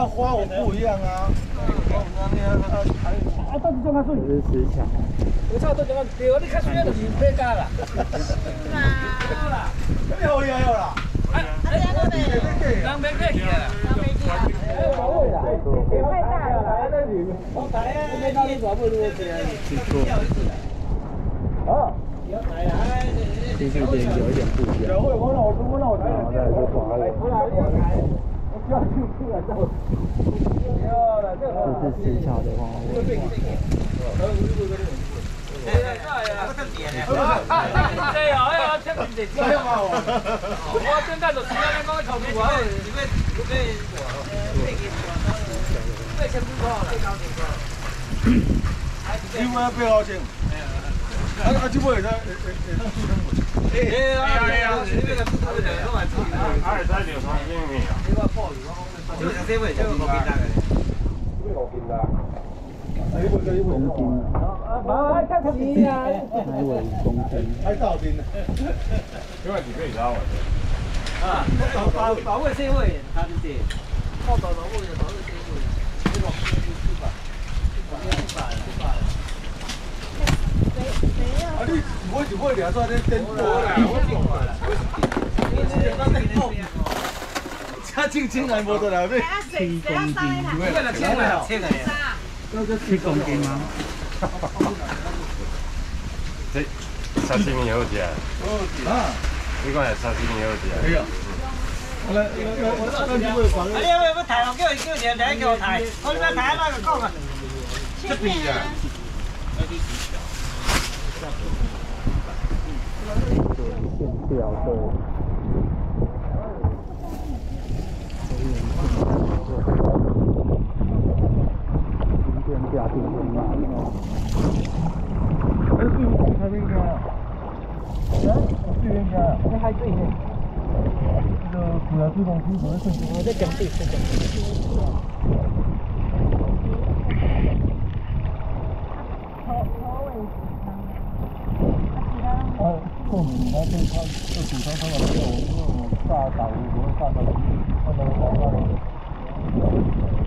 那花我不一样啊。 啊，到底怎么说？ 这是石墙。 我操，到底怎么？对，你看需要就是别加啦。 是嘛？ 你好厉害啦！ 啊，这样都没。 人没客气啦。 人没气啊。太大了。 我台啊，你到底多不多钱？ 啊， 其实有一点不一样。 我老台。 然后再来就滑了。这是石桥的花卉。 我真干到时间讲个头皮话， 你买8毫钱。啊，这尾它公斤。 啊，太便宜啊！ 海尾公斤。 还到顶了。 另外几个也要啊，保卫社会，他是这，报道保卫社会，这个啊，你我就会俩做咧颠簸啦。加轻轻还无得来咩 ？7公斤。那就7公斤吗？ 这沙西米好食。 啊， 你讲沙西米好食。 可以啊。来， 你有冇抬落叫人哋叫我抬？我點解抬啊？個講啊！ 这边啊。 线条对。家庭很难哦。 哎，对我开那个，对那个， 你係最呢？ 这个主要自动驱动的是。 我在讲地，在講地。 透明，它对它这主张它有那种大打无，大的，它的。